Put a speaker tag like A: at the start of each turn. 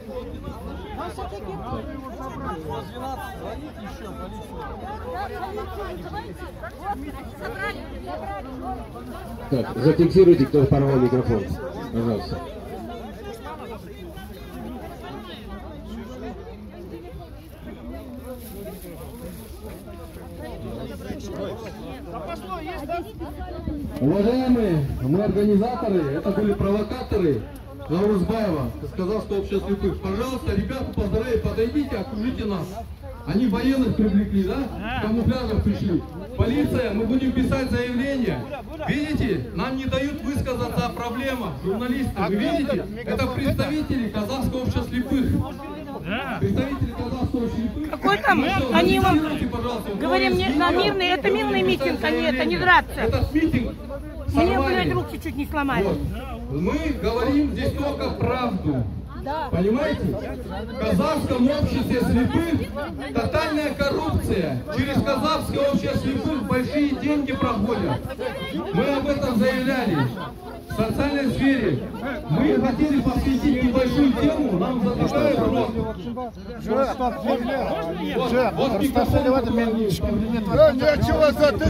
A: Так, зафиксируйте, кто порвал микрофон, пожалуйста. Уважаемые, мы организаторы, это были провокаторы Наурузбаева, казахского общества слепых. Пожалуйста, ребята, подойдите, окружите нас. Они военных привлекли, да? В камуфляжах пришли. Полиция, мы будем писать заявление. Видите, нам не дают высказаться о проблемах. Журналисты, вы видите? Это представители казахского общества слепых. Представители казахского слепых.
B: Какой там? Они вам говорим, на мирный, это мирный митинг, а не драться.
A: Этот митинг
B: мне, блядь, руки чуть не сломали.
A: Вот. Мы говорим здесь только правду. Да. Понимаете? В казахском обществе слепых тотальная коррупция. Через казахское общество слепых большие деньги проходят. Мы об этом заявляли. В социальной сфере мы хотели посвятить небольшую тему, нам затыкают рот. Вот микрофон.